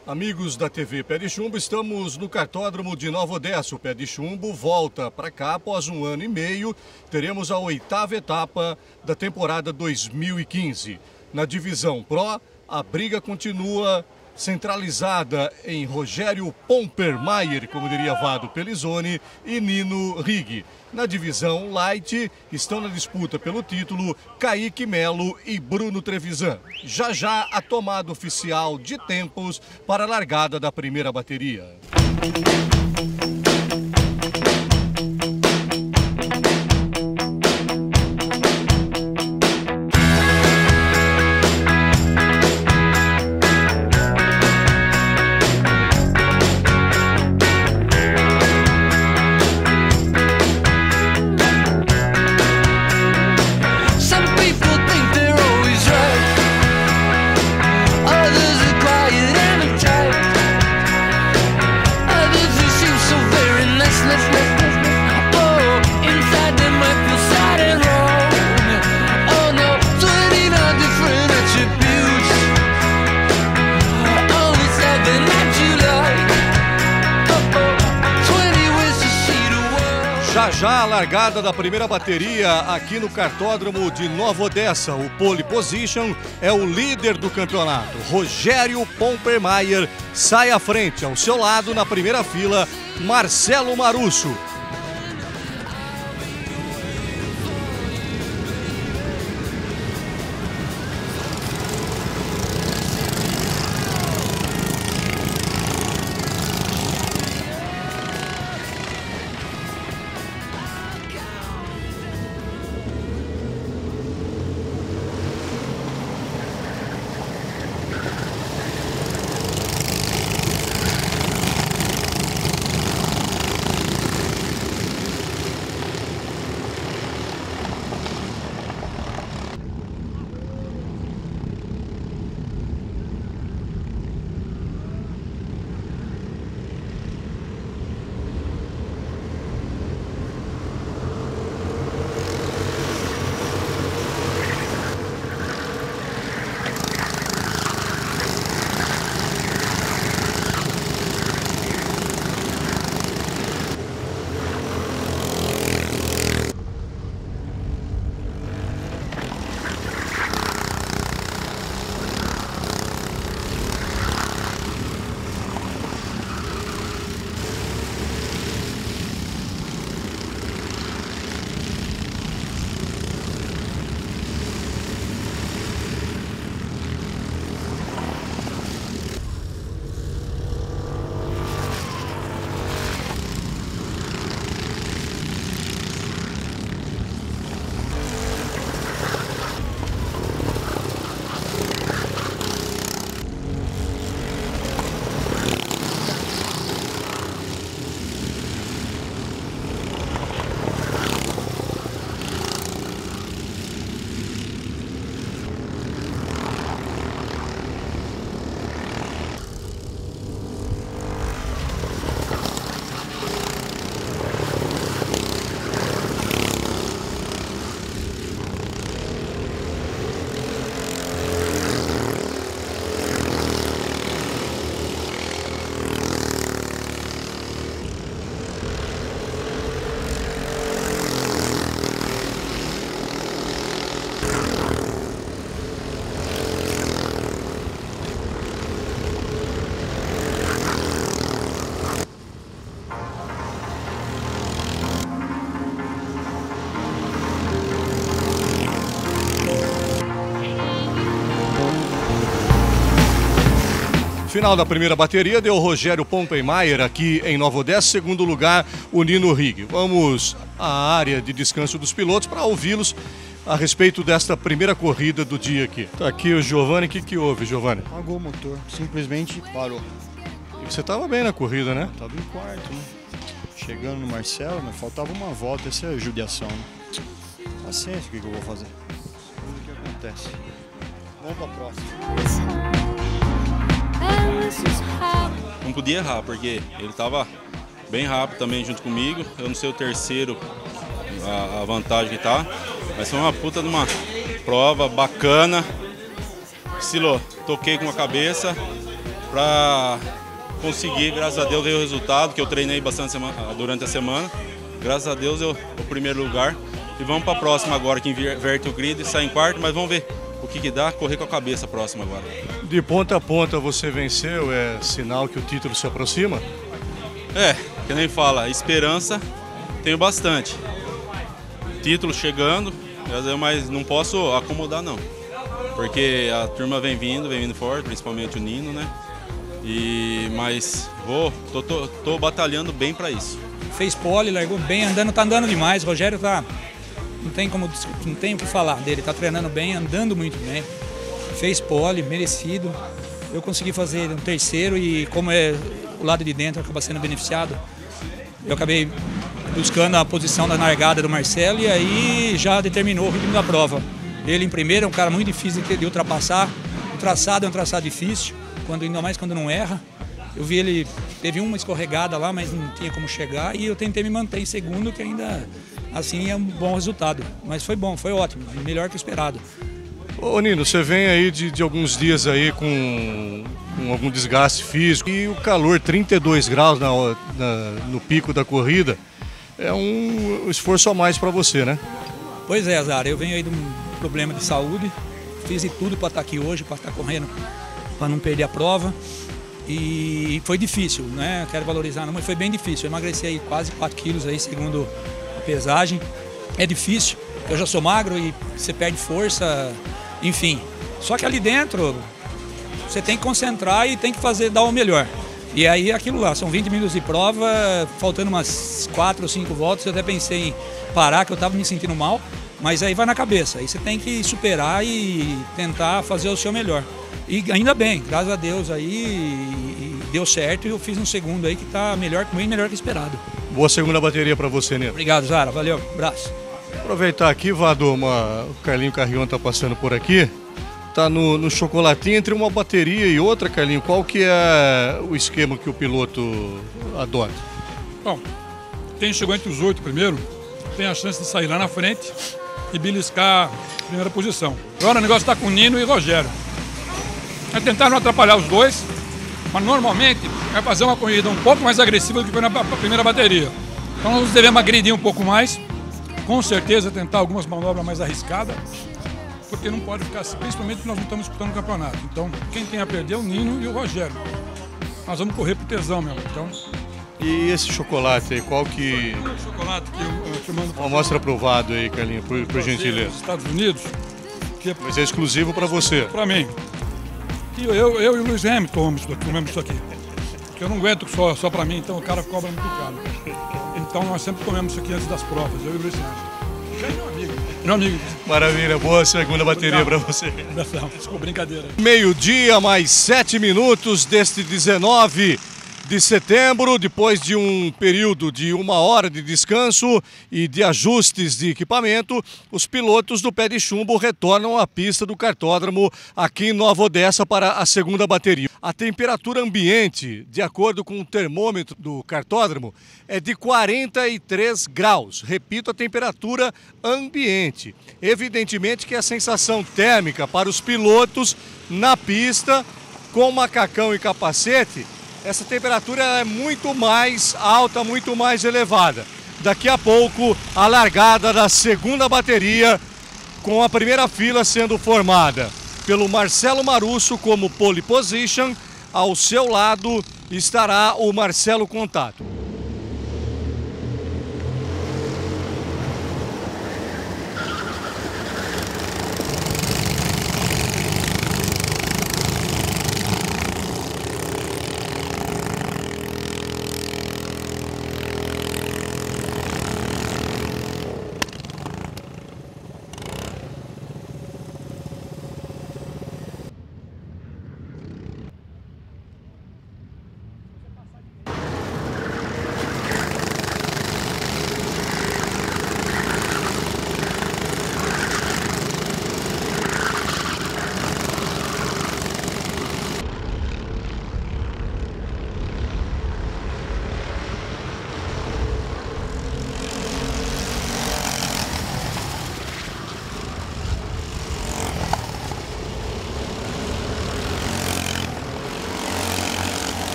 Amigos da TV Pé de Chumbo, estamos no cartódromo de Nova Odessa. O Pé de Chumbo volta para cá após 1 ano e meio. Teremos a 8ª etapa da temporada 2015. Na divisão Pro, a briga continua centralizada em Rogério Pompermayer, como diria Vado Pelizoni, e Nino Rigg. Na divisão Light, estão na disputa pelo título Kaique Melo e Bruno Trevisan. Já já a tomada oficial de tempos para a largada da primeira bateria. Já a largada da primeira bateria aqui no cartódromo de Nova Odessa. O pole position é o líder do campeonato. Rogério Pompermayer sai à frente. Ao seu lado, na primeira fila, Marcelo Marusso. Final da primeira bateria deu Rogério Pompermayer aqui em Nova Odessa. Segundo lugar, o Nino Rigg. Vamos à área de descanso dos pilotos para ouvi-los a respeito desta primeira corrida do dia aqui. Tá aqui o Giovanni. O que houve, Giovanni? Apagou o motor, simplesmente parou. E você estava bem na corrida, né? Tava em quarto, né? Chegando no Marcelo, mas faltava uma volta. Essa é a judiação, né? Paciência, o que eu vou fazer? O que acontece? Vamos pra próxima. Não podia errar, porque ele estava bem rápido também junto comigo. Eu não sei o terceiro, a vantagem que tá. Mas foi uma puta de uma prova bacana. Silo, toquei com a cabeça para conseguir, graças a Deus, ver o resultado, que eu treinei bastante durante a semana. Graças a Deus, o primeiro lugar. E vamos para a próxima agora, que inverte o grid e sai em quarto, mas vamos ver o que dá, correr com a cabeça a próxima agora. De ponta a ponta você venceu, é sinal que o título se aproxima? É, que nem fala, esperança tenho bastante. Título chegando, mas não posso acomodar não. Porque a turma vem vindo forte, principalmente o Nino, né? Mas tô batalhando bem para isso. Fez pole, largou bem, tá andando demais. O Rogério não tem o que falar dele, tá treinando bem, andando muito bem. Fez pole, merecido. Eu consegui fazer um terceiro e como é o lado de dentro acaba sendo beneficiado, eu acabei buscando a posição da largada do Marcelo e aí já determinou o ritmo da prova. Ele em primeiro é um cara muito difícil de ultrapassar, o traçado é um traçado difícil, ainda mais quando não erra. Eu vi ele, teve uma escorregada lá, mas não tinha como chegar e eu tentei me manter em segundo, que ainda assim é um bom resultado. Mas foi bom, foi ótimo, melhor que o esperado. Ô Nino, você vem aí de alguns dias aí com algum desgaste físico e o calor, 32 graus no pico da corrida, é um esforço a mais para você, né? Pois é, Zara, eu venho aí de um problema de saúde, fiz de tudo para estar aqui hoje, para estar correndo, para não perder a prova. E foi difícil, né? Quero valorizar, não, mas foi bem difícil. Eu emagreci aí quase 4 quilos aí, segundo a pesagem. É difícil, eu já sou magro e você perde força, enfim. Só que ali dentro você tem que concentrar e tem que dar o melhor. E aí aquilo lá, são 20 minutos de prova, faltando umas 4 ou 5 voltas, eu até pensei em parar, que eu estava me sentindo mal, mas aí vai na cabeça. Aí você tem que superar e tentar fazer o seu melhor. E ainda bem, graças a Deus aí deu certo e eu fiz um segundo aí que está bem melhor que esperado. Boa segunda bateria para você, Nino. Obrigado, Zara. Valeu, abraço. Aproveitar aqui, Vado, o Carlinho Carrion está passando por aqui. Tá no chocolatinho entre uma bateria e outra, Carlinho. Qual que é o esquema que o piloto adota? Bom, quem chegou entre os 8 primeiro tem a chance de sair lá na frente e beliscar a primeira posição. Agora o negócio está com o Nino e o Rogério. É tentar não atrapalhar os dois, mas normalmente é fazer uma corrida um pouco mais agressiva do que foi na primeira bateria. Então nós devemos agredir um pouco mais, com certeza tentar algumas manobras mais arriscadas, porque não pode ficar assim, principalmente porque nós não estamos disputando o campeonato. Então quem tem a perder é o Nino e o Rogério. Nós vamos correr pro tesão mesmo. Então... E esse chocolate aí, qual que... O chocolate que eu te mando... Mostra provado aí, Carlinho, por gentileza. Nos Estados Unidos. Que Mas é exclusivo para você. Para mim. E eu e o Lewis Hamilton comemos isso aqui. Porque eu não aguento só para mim, então o cara cobra muito caro. Então nós sempre comemos isso aqui antes das provas, eu e o Lewis Hamilton. Já é meu amigo. Maravilha, boa segunda bateria para você. Desculpa, brincadeira. Meio-dia, mais 7 minutos deste 19 de setembro, depois de um período de 1 hora de descanso e de ajustes de equipamento, os pilotos do Pé de Chumbo retornam à pista do kartódromo aqui em Nova Odessa para a segunda bateria. A temperatura ambiente, de acordo com o termômetro do kartódromo, é de 43 graus. Repito, a temperatura ambiente. Evidentemente que a sensação térmica para os pilotos na pista, com macacão e capacete, essa temperatura é muito mais alta, muito mais elevada. Daqui a pouco, a largada da segunda bateria, com a primeira fila sendo formada pelo Marcelo Marusso como pole position. Ao seu lado estará o Marcelo Contato.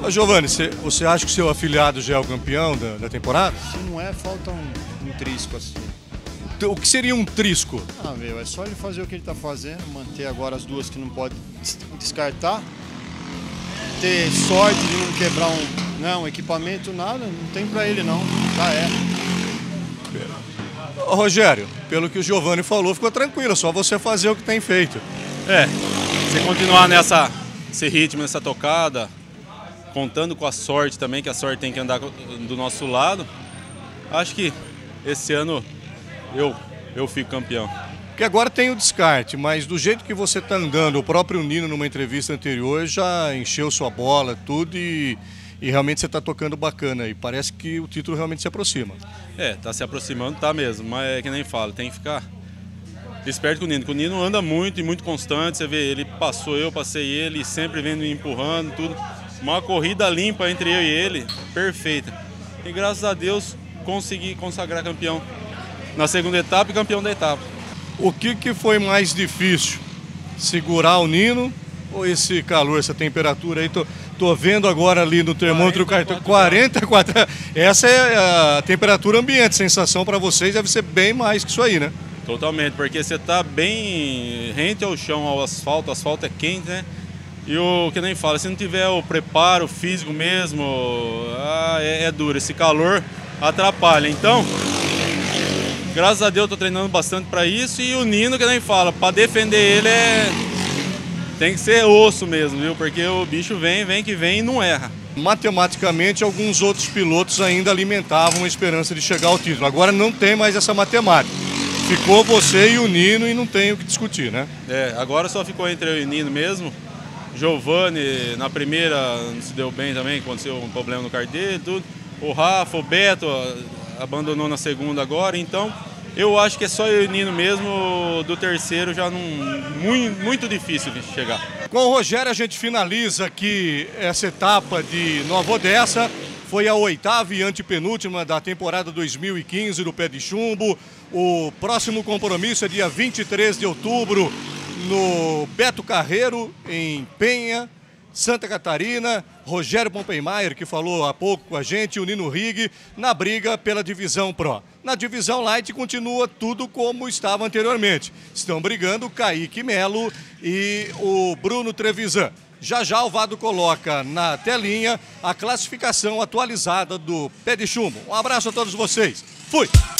Ô, Giovanni, você acha que o seu afiliado já é o campeão da temporada? Se não é, falta um trisco assim. O que seria um trisco? Ah, meu, é só ele fazer o que ele tá fazendo, manter agora as duas que não pode descartar, ter sorte de não quebrar um equipamento, nada, não tem pra ele não, já é. Ô, Rogério, pelo que o Giovanni falou, ficou tranquilo, só você fazer o que tem feito. Se continuar nesse ritmo, nessa tocada, contando com a sorte também, que a sorte tem que andar do nosso lado, acho que esse ano eu fico campeão. Porque agora tem o descarte, mas do jeito que você está andando, o próprio Nino, numa entrevista anterior, já encheu sua bola, tudo, e realmente você está tocando bacana. E parece que o título realmente se aproxima. Tá se aproximando, tá mesmo, mas é que nem falo, tem que ficar esperto com o Nino, porque o Nino anda muito e muito constante, você vê, ele passou, eu passei ele, sempre vendo me empurrando, tudo. Uma corrida limpa entre eu e ele, perfeita. E graças a Deus consegui consagrar campeão na segunda etapa e campeão da etapa. O que foi mais difícil? Segurar o Nino ou esse calor, essa temperatura aí? Tô vendo agora ali no termômetro 44. Essa é a temperatura ambiente. Sensação para vocês deve ser bem mais que isso aí, né? Totalmente, porque você tá bem rente ao chão, ao asfalto. O asfalto é quente, né? E o que nem fala, se não tiver o preparo físico mesmo, é duro. Esse calor atrapalha. Então, graças a Deus eu tô treinando bastante para isso. E o Nino, que nem fala, para defender ele tem que ser osso mesmo, viu? Porque o bicho vem que vem e não erra. Matematicamente, alguns outros pilotos ainda alimentavam a esperança de chegar ao título. Agora não tem mais essa matemática. Ficou você e o Nino e não tem o que discutir, né? Agora só ficou entre eu e o Nino mesmo. Giovanni, na primeira, não se deu bem também, aconteceu um problema no kart dele, tudo. O Rafa, o Beto, abandonou na segunda agora, então eu acho que é só eu e o Nino mesmo, do terceiro já não... Muito difícil de chegar. Com o Rogério a gente finaliza aqui essa etapa de Nova Odessa. Foi a 8ª e antepenúltima da temporada 2015 do Pé de Chumbo. O próximo compromisso é dia 23 de outubro no Beto Carreiro, em Penha, Santa Catarina. Rogério Pompenmaier, que falou há pouco com a gente, e o Nino Rigg na briga pela divisão Pro. Na divisão Light continua tudo como estava anteriormente. Estão brigando o Kaique Melo e o Bruno Trevisan. Já o Vado coloca na telinha a classificação atualizada do Pé de Chumbo. Um abraço a todos vocês. Fui!